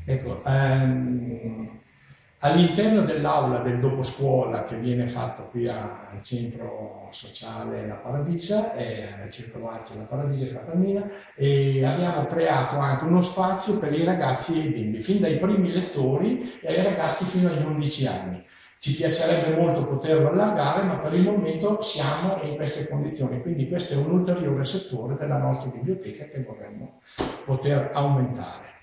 Ecco, all'interno dell'aula del doposcuola che viene fatto qui al centro sociale La Paradisa, al Circolo Arce La Paradisa Capannina, e abbiamo creato anche uno spazio per i ragazzi e i bimbi, fin dai primi lettori e ai ragazzi fino agli 11 anni. Ci piacerebbe molto poterlo allargare, ma per il momento siamo in queste condizioni, quindi questo è un ulteriore settore della nostra biblioteca che vorremmo poter aumentare.